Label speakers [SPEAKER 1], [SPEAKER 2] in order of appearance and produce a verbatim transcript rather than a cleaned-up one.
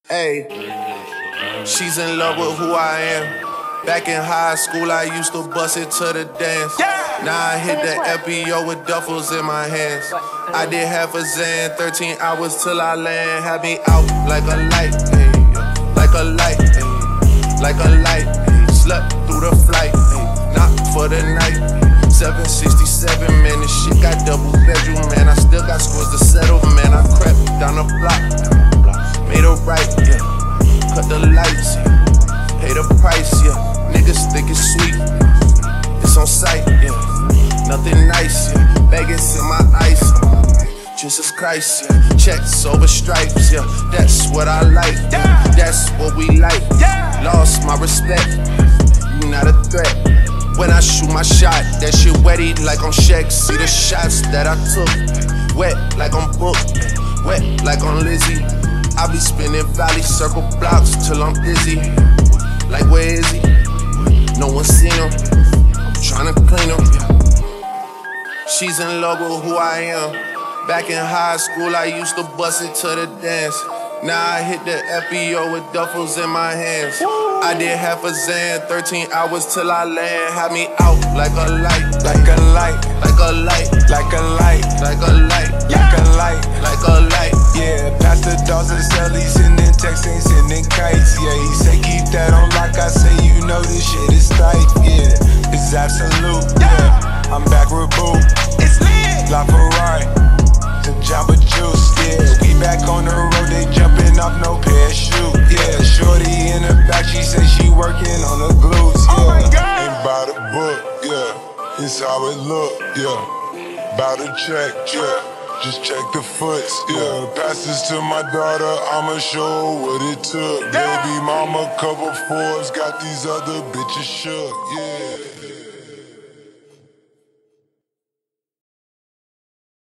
[SPEAKER 1] Hey, she's in love with who I am. Back in high school, I used to bust it to the dance. Now I hit the F B O with duffels in my hands. I did half a Zan, thirteen hours till I land. Had me out like a light, ay, like a light, ay, like a light. Ay, slept through the flight, ay, not for the night. seven sixty-seven, man, this shit got double bedroom, man. I still got scores to settle, man. I crept down the block, made a right, yeah. Cut the lights, yeah. Pay the price, yeah. Niggas think it's sweet, it's on sight, yeah. Nothing nice, yeah. Vegas in my ice, Jesus Christ, yeah. Checks over stripes, yeah. That's what I like, yeah. That's what we like. Lost my respect, you not a threat. When I shoot my shot, that shit wetty like on Shaq. See the shots that I took, wet like on Book, wet like on Lizzie. I be spinning valley circle blocks till I'm dizzy. Like where is he? No one seen him. I'm tryna clean him. She's in love with who I am. Back in high school, I used to bust it to the dance. Now I hit the F B O with duffels in my hands. I did half a Zan, thirteen hours till I land. Had me out like a light,
[SPEAKER 2] like a light,
[SPEAKER 1] like a light,
[SPEAKER 2] like a light,
[SPEAKER 1] like a light,
[SPEAKER 2] like a light,
[SPEAKER 1] like a light.
[SPEAKER 2] Yeah, past the dogs and cellies, sending texts and sending kites. Yeah, he say keep that on lock. I say you know this shit is tight. Yeah, it's absolute. Yeah, I'm back with Boo. It's lit. La Ferrari, the Jamba Juice. Yeah, we back on the road. They jumping off no parachute. Yeah, shorty in the back. She say she working on the glutes. Yeah,
[SPEAKER 3] oh my God.
[SPEAKER 2] Ain't by the book. Yeah, it's how it look. Yeah, bout to check. Yeah. Just check the foots, yeah. Pass this to my daughter, I'ma show her what it took. Baby mama, couple Forbes, got these other bitches shook, yeah.